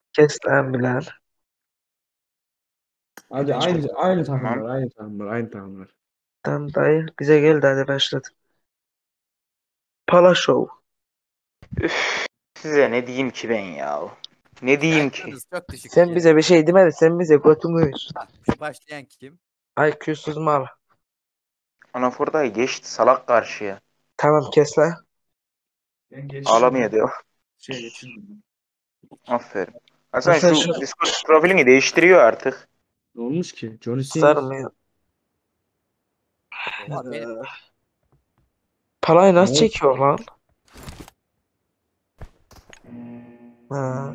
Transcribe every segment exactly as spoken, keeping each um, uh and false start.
Kes lan Bilal. Hadi aynı aynı Tamam. takımlar, aynı takımlar, aynı takımlar. Tamam dayı bize geldi hadi başladı. Pala Show. Üf, size ne diyeyim ki ben ya? Ne diyeyim ki? Yalnız çok düşük Sen ya. bize bir şey demedin, sen bize götünü ver. Ha, şu başlayan kim? I Q'suz mal. Anafor'da geçti salak karşıya. Tamam kes lan. Ben geçtim. Ağlamaya diyor. Şey geçirdim. Aferin. Hasan Hasan şu şu- Discord profilini değiştiriyor artık. Ne olmuş ki? Johnny Sins. Sarmıyor. Oha, benim- Palayı nasıl Ne? çekiyor lan? Ha.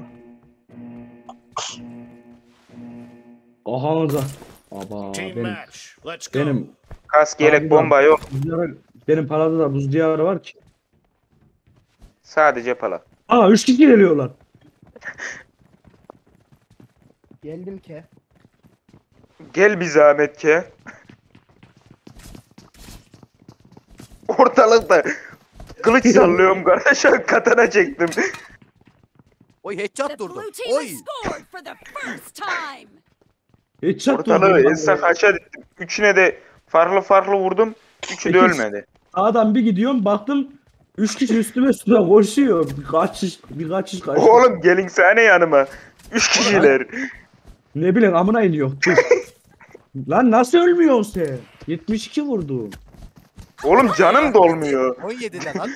Ahanıza. Aba Team benim match. Let's go. benim Kask, yelek, Abi, bomba yok. buz diyarı- benim parada da buz diyarı var ki. Sadece pala. Aa üç kişi geliyorlar. Geldim ki. Gel bir zahmet ki. Ortalıkta kılıç sallıyorum kardeş. Katana çektim. Oy The headshot durdu. blue team Oy. has scored for the first time. Headshot Ortalığı vurdum. ense kaça dittim. Üçüne de farklı farklı vurdum. Üçü de Peki. ölmedi. Sağdan bir gidiyorum baktım üç kişi üstüme üstüme koşuyor. Bir kaçış bir kaçış kaçış. Oğlum gelin sene yanıma. Üç kişiler. Ne bileyim amına iniyor. Dur. Lan nasıl ölmüyorsun sen? yetmiş iki vurdum. Oğlum canım dolmuyor. on yedide lan.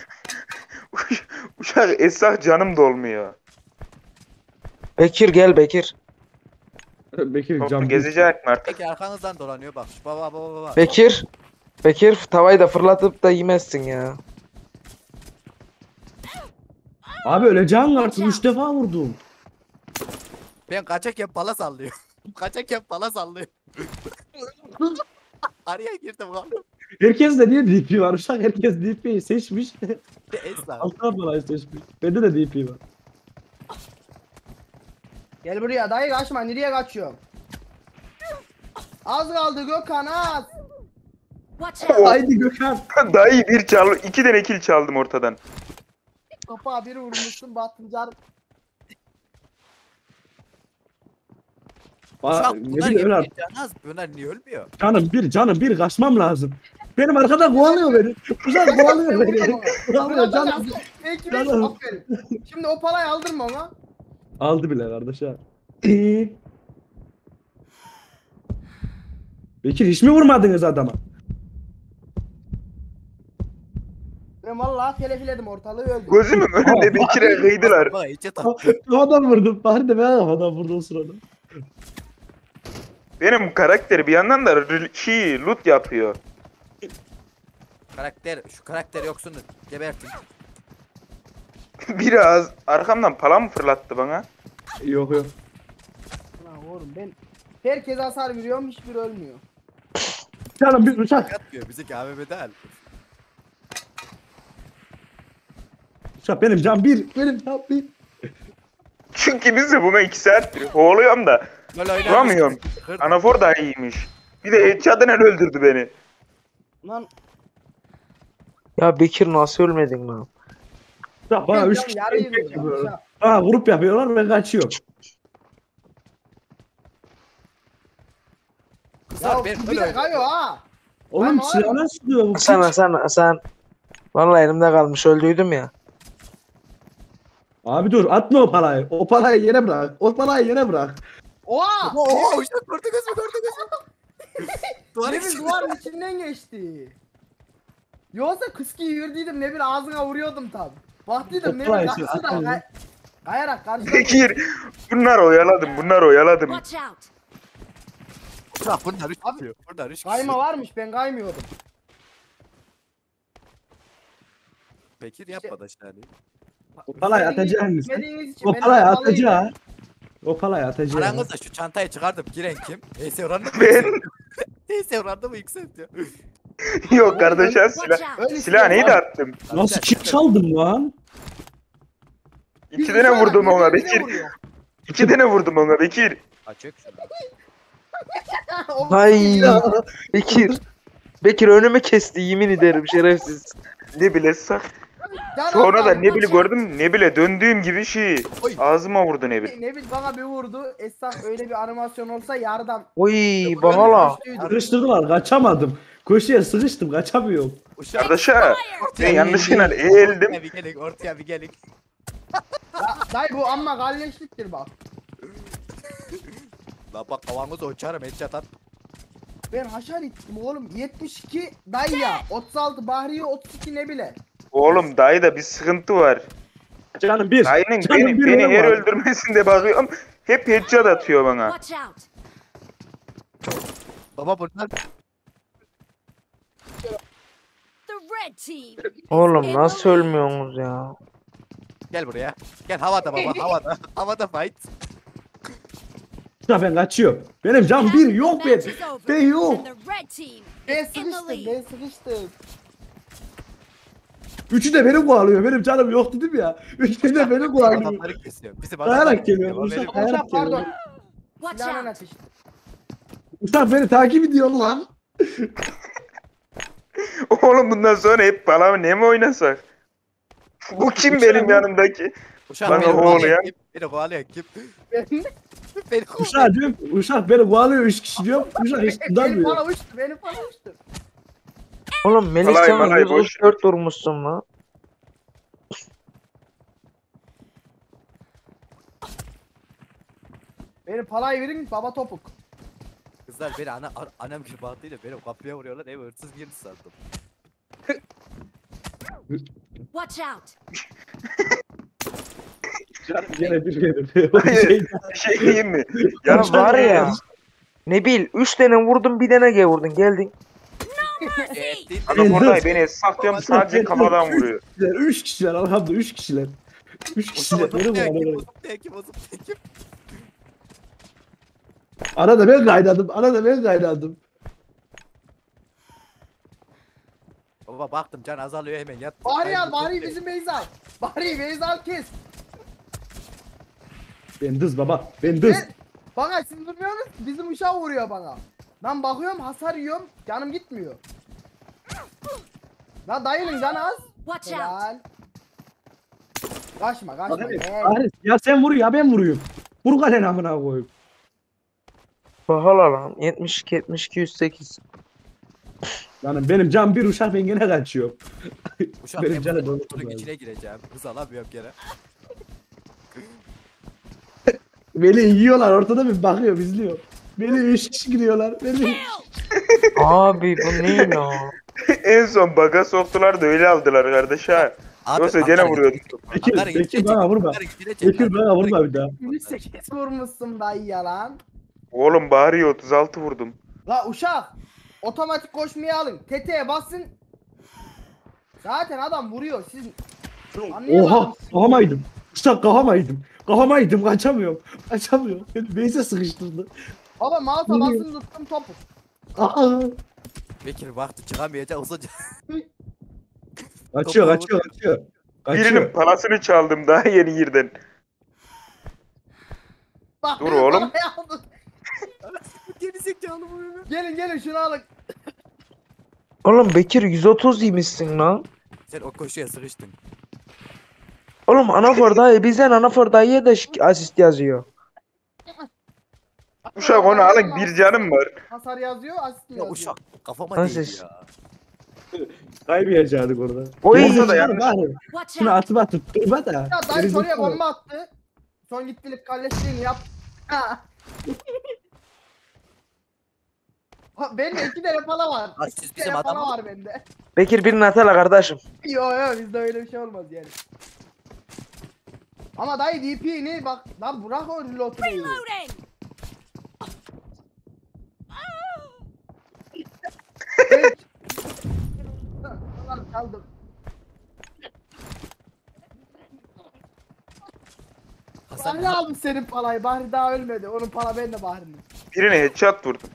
Uşak esah canım dolmuyor. Bekir gel Bekir. Bekir Toplu cam. gezecek mi artık? Peki arkanızdan dolanıyor bak. Şu baba baba baba. Bekir. Bekir tavayı da fırlatıp da yemezsin ya. Abi öleceğim artık üç defa vurdum. Ben kaçarken pala sallıyor. Kaçarken pala sallıyor. Araya girdim lan. Herkes de niye D P var? Uşak herkes D P'yi seçmiş. Esra. Altına parayı seçmiş. Bende de D P var. Gel buraya dayı kaçma, nereye kaçıyorsun? Az kaldı Gökhan az. Watch out. Haydi Gökhan. Dayı bir çal, iki tane kill çaldım ortadan. Topa bir vurmuşsun battın car. Aa, Bak ne bunlar bileyim lan. hep canaz. Bunlar niye ölmüyor? Canım bir canım bir kaçmam lazım. Benim arkada kovalıyor beni. Uşak kovalıyor beni. Kovalıyor canım. Peki Canım. aferin. Şimdi o parayı aldırma ama. Aldı bile kardeş ha. İyi. Bekir hiç mi vurmadınız adama? Ben vallahi telefiledim ortalığı öldüm. Gözümün önünde Bekir'e kıydılar. Bak içe tak. Kafadan vurdum. Bari de ben kafadan vurdum o sırada. Benim karakter bir yandan da rel- şey, loot yapıyor. Karakter, şu karakter yoksunu gebertin. Biraz arkamdan pala mı fırlattı bana? Yok yok. Lan oğlum ben herkese hasar veriyorum hiçbir ölmüyor. Canım bir uçak. Yatmıyor bizi K B B değil. Uçak benim can bir. Benim can bir. Çünkü biz de buna iki saattir hovluyorum da Böyle oynar vuramıyorum. mısın? Kır- Anafor da iyiymiş. Bir de headshot'la öldürdü beni. Lan Ya Bekir nasıl ölmedin lan? Uçak bana ben üç can kişi yarıyı erkek vuracağım. yapıyorlar. Aşağı. Bana grup yapıyorlar ve kaçıyor. Kızlar Ya ben bir böyle de oynar. kayıyor ha. Oğlum Ama silahına sıkıyor bu. Hasan piç. Hasan Hasan. Vallahi elimde kalmış öldüydüm ya. Abi dur atma o parayı. O parayı yere bırak. O parayı yere bırak. Oha! Oo uçak gördü gözümü gördü gözümü. Duvar Ne bir içi. duvarın içinden geçti. Yoksa kıskiyi yürüdüydüm ne bir ağzına vuruyordum tam. Baktıydım ne Topla bir işi, karşıdan atma kay kayarak karşıdan. Bekir, bunlar oyaladım, bunlar oyaladım. Watch out. Uçak bunlar üç Abi, yapıyor. Bunlar üç. Kayma varmış ben kaymıyordum. Bekir yapma da yani. O parayı Sevdiğiniz- atacaksın mısın? sevmediğiniz için O beni parayı bağlayın. atacaksın. O parayı atacaksın. Aranızda şu çantayı çıkardım giren kim? Neyse oranı mı? Ben Neyse oranı mı yükseltiyor? yok kardeş ya Watch silah. out. Öyle Silah neyi de var. attım. Nasıl kim çaldım lan? Biz İki tane uçarak vurdum ona birbirimize Bekir. vuruyor. İki tane vurdum ona Bekir. Açık şunu. O- Hay Bekir. Bekir önümü kesti yemin ederim şerefsiz. Ne bilesem. Can Sonra da abi, ne bile gördüm ne bile döndüğüm gibi şey Oy. ağzıma vurdu ne bile. Ne bil bana bir vurdu. Esnaf öyle bir animasyon olsa yardan. Oy bahala. Sıkıştırdılar kaçamadım. Köşeye sıkıştım kaçamıyorum. Uşak. Kardeşa ben yanlışlıkla eğildim. Ortaya bir gelin, ortaya bir gelin. Ya, dayı bu amma galleşliktir bak. La bak kavanozı uçarım headshot at. Ben haşar ettim oğlum. yetmiş iki dayı ya. otuz altı Bahriye otuz iki ne bile. Oğlum dayıda bir sıkıntı var. Canım bir. Dayının Canım beni, bir beni benim her var. öldürmesinde bakıyorum. Hep headshot atıyor bana. Watch out. Baba bunlar The red team. Oğlum nasıl ölmüyorsunuz ya? gel buraya. Gel havada baba havada. Havada fight. Ya ben kaçıyorum. Benim can bir yok ben. Match is over, Ben yok. and the red team Ben is in the sıkıştım lead. ben sıkıştım. Üçü de beni kovalıyor. Benim canım yok dedim ya. Üçü de beni kovalıyor. Adamları kesiyor. Bizim Dayarak adamlar geliyor, kesiyor. Uşak. Benim- Hayır, Hocam pardon. Watch Silahla out. ateş. Uçak beni takip ediyor lan. Oğlum bundan sonra hep bana ne mi oynasak? Bu kim benim yanımdaki? Uşak Bana beni oğlu kovalayan ya. kim? Beni kovalayan kim? Ben- Beni kovalayan. Uşak diyorum. Uşak beni kovalıyor üç kişi diyorum. Uşak hiç Benim tutamıyor. para uçtu benim para uçtu. Oğlum Melih Malay, sen malay, yüz otuz dört vurmuşsun lan. Benim parayı verin baba topuk. Kızlar beni ana, an- annem gibi baktıyla benim kapıya vuruyorlar. Ev hırsız girdi sandım. Watch out. Yine bir verir. Hayır. Bir şey diyeyim mi? Ya Ya var ya. Ne bil üç tane vurdun bir tane G vurdun geldin. Mercy. adam orada beni saklıyorum sadece kafadan vuruyor. Üç kişiler alhamdülillah üç kişiler. Üç kişiler beni Bozuk ne kim? kovalıyor. Bozuk ne kim? Bozuk ne kim? Arada ben kaynadım. Arada ben kaynadım. Baba baktım can azalıyor hemen yat. Bahri al Ay, Bahri bozuk bizim Beyzal. Bahri Beyzal kes. Ben dız baba. Ben dız. Ben, bana siz durmuyorsunuz bizim uşağı vuruyor bana. Ben bakıyorum hasar yiyorum canım gitmiyor. La dayının canı az. Watch out. Helal. Kaçma kaçma. Bari, gel. bari, ya sen vur ya ben vuruyorum. Vur kalen amına koyayım. Bahala lan yetmiş iki yetmiş iki yüz sekiz. Yani benim can bir uşak ben gene kaçıyorum. Uşak Benim ben canım bunun dolu kutunun lazım. içine gireceğim. Hız alamıyorum gene. Beni yiyorlar ortada bir bakıyor izliyor. Beni üç kişi giriyorlar. Beni Abi bu ne lan? En son baga soktular da öyle aldılar kardeş ha. Abi, Yoksa gene Ankara vuruyorduk. gidecek. Bekir, Ankara Bekir gidecek. bana vurma. Ankara gidecek. Bekir bana vurma bir daha. yüz sekiz vurmuşsun dayı yalan. Oğlum bari otuz altı vurdum. La uşak. Otomatik koşmayı alın. Tetiğe basın. Zaten adam vuruyor. Siz anlayamadım. Oha kahamaydım. Uşak kahamaydım. Kahamaydım kaçamıyorum. Kaçamıyorum. Beni beyze sıkıştırdı. Baba mouse'a Vuruyor. basın tuttum topu. Aa. Bekir baktı çıkamayacak uzunca. Kaçıyor kaçıyor kaçıyor. Birinin Kaçıyor. parasını çaldım daha yeni yerden. Bak, Dur benim oğlum. parayı aldın. Gerizekalı bu bebe. Gelin gelin şunu alın. Oğlum Bekir yüz otuz yemişsin lan. Sen o koşuya sıkıştın. Oğlum Anafor dayı bizden Anafor dayıya da şik- asist yazıyor. Uşak onu alın bir canım var. Hasar yazıyor, asist mi Ya yazıyor? uşak kafama Nasıl değdi ses? ya. Kaybedecektik orada. Oy. Orada da yanlış. bari. Watch Şunu out. atıma tutturma da. Ya dayı Geri soruya zekalı. bomba attı. Son gittilik kalleşliğini yap. Ha. Ha, bende iki tane pala var. Ha, İki siz bizim tane pala adam- var bende. Bekir birini atala kardeşim. Yo yo bizde öyle bir şey olmaz yani. Ama dayı D P'ni bak lan bırak o reload'u. Reloading. Lan çaldım. Hasan Bahri almış senin palayı. Bahri daha ölmedi. Onun para bende Bahri'nin. Birine headshot vurdum.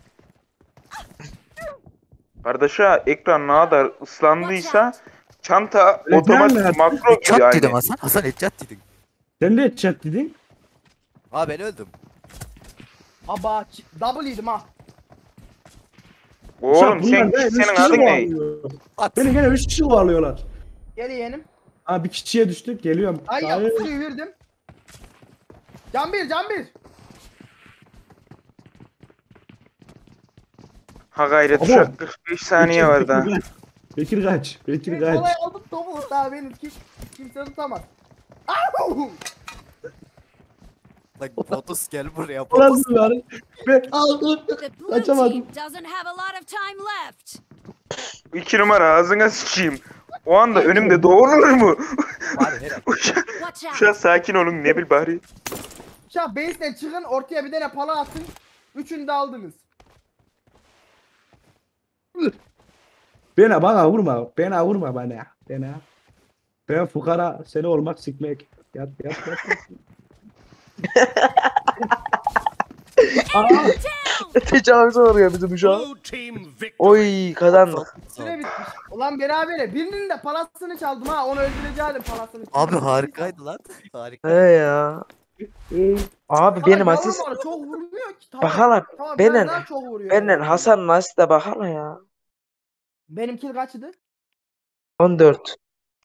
Kardeş ha ekran ne kadar ıslandıysa çanta Öyle otomatik mi? makro gibi Çat dedim yani. Hasan. Hasan et dedin. Sen de chat dedin. Ha ben öldüm. Aba ç- double yedim ha. Oğlum Uşak, sen bunlar beni üç senin kişi adın ne? kovalıyor. At. Beni gene üç kişi kovalıyorlar. Gel yeğenim. Ha bir kişiye düştük. Geliyorum. Ay ya Hayır. suyu verdim. Can bir can bir. Ha gayret Abo. uşak kırk beş saniye var daha. Bekir kaç. Bekir Bir kaç. kolay aldım topu daha benim kim, kimse tutamaz. Au! Bak Potus gel buraya. Ulan Potus. bu var. Ve aldım. The blue Kaçamadım. team doesn't have a lot of time left. İki numara ağzına sıçayım. O anda önümde doğurur mu? Var herhalde. Uşak, Watch out. uşak sakin olun ne bil bari. Şah base'den çıkın ortaya bir tane pala atın. Üçünü de aldınız. Bana bana vurma. Bana vurma bana. Bana. Ben fukara seni olmak sikmek. Yat yat yat. Aa, Tecavüze uğruyor bizim şu an. Blue team victory. Oy kazandık. Süre bitmiş. Ulan berabere. Birinin de palasını çaldım ha. Onu öldüreceğim palasını. Abi harikaydı lan. Harika. He ya. Abi Ulan benim yavrum asist. bana çok vurmuyor ki. Tamam. Bak hala Tamam, benden- biraz daha çok vuruyor. benden Hasan'ın asiste bak hala ya. Benim kill kaçtı? on dört.